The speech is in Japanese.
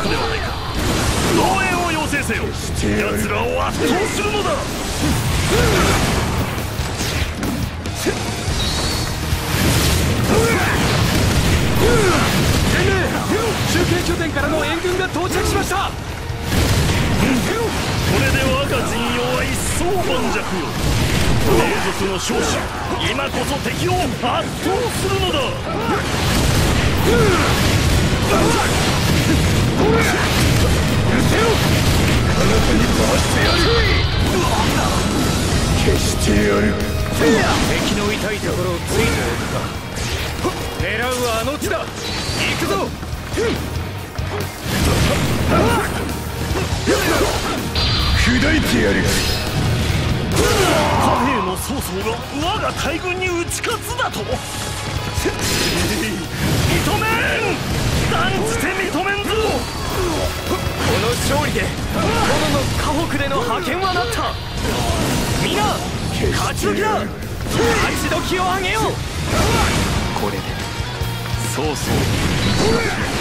ったではないか。応援を要請せよ。奴らを圧倒するのだ。 中継拠点からの援軍が到着しました。これで我が陣容は一層盤石よ。帝族の将士、今こそ敵を圧倒するのだ。彼方に回してやる。消してやる。 敵の痛いところをついておくか。狙うはあの地だ。行くぞ。 砕いてやる。貨幣の曹操が我が大軍に打ち勝つだと。認めん。断じて認めんぞ。 この勝利で殿の河北での覇権はなった。皆勝ち時だ。勝ち時をあげよう。これで曹操